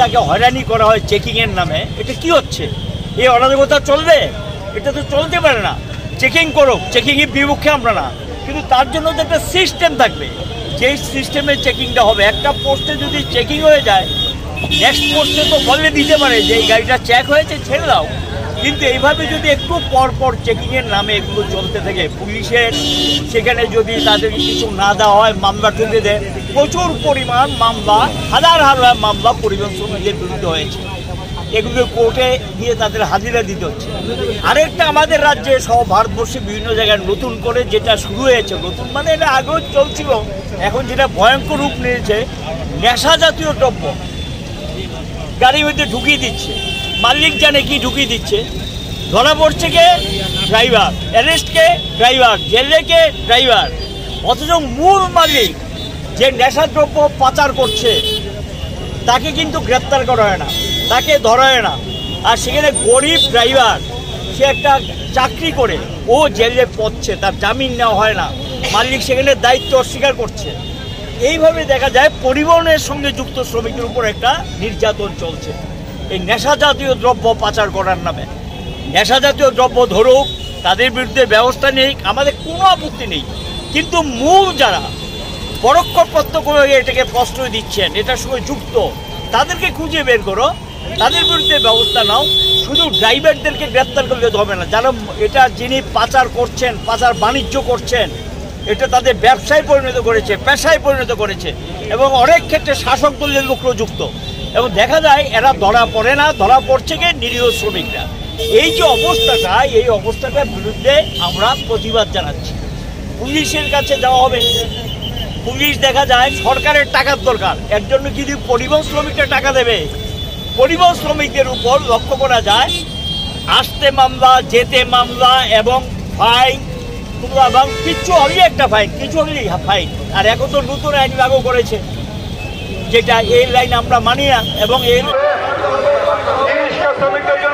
তাকে হয়রানি করা হয় চেকিংয়ের নামে, এটা কি হচ্ছে? এই অরাজকতা চলবে? এটা তো চলতে পারে না। চেকিং করুক, চেকিংয়ের বিপক্ষে আমরা না, কিন্তু তার জন্য তো একটা সিস্টেম থাকবে, যেই সিস্টেমে চেকিংটা হবে। একটা পোস্টে যদি চেকিং হয়ে যায়, নেক্সট পোস্টে তো বলে দিতে পারে যে এই গাড়িটা চেক হয়েছে, ছেড়ে দাও। কিন্তু এইভাবে যদি একটু পর পর চেকিংয়ের নামে এগুলো চলতে থাকে, পুলিশের সেখানে যদি তাদেরকে কিছু না দেওয়া হয়, মামলা ঠুকে দেয়। প্রচুর পরিমাণ মামলা, হাজার হাজার মামলা পরিবহন শ্রমিকদের বিরুদ্ধে হয়েছে, এগুলো কোর্টে গিয়ে তাদের হাজিরা দিতে হচ্ছে। আরেকটা আমাদের রাজ্যে সহ ভারতবর্ষে বিভিন্ন জায়গায় নতুন করে যেটা শুরু হয়েছে, নতুন মানে এটা আগেও চলছিল, এখন যেটা ভয়ঙ্কর রূপ নিয়েছে, নেশা জাতীয় দ্রব্য গাড়ির মধ্যে ঢুকিয়ে দিচ্ছে, মালিক জানে কি ঢুকিয়ে দিচ্ছে। ধরা পড়ছে কে? ড্রাইভার। অ্যারেস্ট কে? ড্রাইভার। জেলে কে? ড্রাইভার। অথচ মূল মালিক যে নেশাদ্রব্য পাচার করছে তাকে কিন্তু গ্রেপ্তার করা হয় না, তাকে ধরা হয় না। আর সেখানে গরিব ড্রাইভার, সে একটা চাকরি করে ও জেলে পড়ছে, তার জামিন নেওয়া হয় না, মালিক সেখানে দায়িত্ব অস্বীকার করছে। এইভাবে দেখা যায় পরিবহনের সঙ্গে যুক্ত শ্রমিকের উপর একটা নির্যাতন চলছে এই নেশা জাতীয় দ্রব্য পাচার করার নামে। নেশা জাতীয় দ্রব্য ধরুক, তাদের বিরুদ্ধে ব্যবস্থা নেই, আমাদের কোনো আপত্তি নেই, কিন্তু মূল যারা পরোক্ষ প্রত্যক্ষ এটাকে প্রশ্রয় দিচ্ছেন, এটার সঙ্গে যুক্ত, তাদেরকে খুঁজে বের করো, তাদের বিরুদ্ধে ব্যবস্থা নাও। শুধু ড্রাইভারদেরকে গ্রেপ্তার করলে তো হবে না, যারা এটা যিনি পাচার করছেন, পাচার বাণিজ্য করছেন, এটা তাদের ব্যবসায় পরিণত করেছে, পেশায় পরিণত করেছে, এবং অনেক ক্ষেত্রে শাসক দলের লোকও যুক্ত। এবং দেখা যায় এরা ধরা পড়ে না, ধরা পড়ছে কে? নিরীহ শ্রমিকরা। এই যে অবস্থাটা, এই অবস্থাটার বিরুদ্ধে আমরা প্রতিবাদ জানাচ্ছি। পুলিশের কাছে যাওয়া হবে, পুলিশ দেখা যায় সরকারের টাকার দরকার, এর জন্য যদি পরিবহন শ্রমিকরা টাকা দেবে, পরিবহন শ্রমিকদের উপর লক্ষ্য করা যায় আসতে মামলা, যেতে মামলা এবং ফাইন, এবং কিছু হলেই একটা ফাইন, কিছু হলেই ফাইন। আর এখন তো নতুন আইন লাগু করেছে, যেটা এই লাইন আমরা মানি না, এবং এই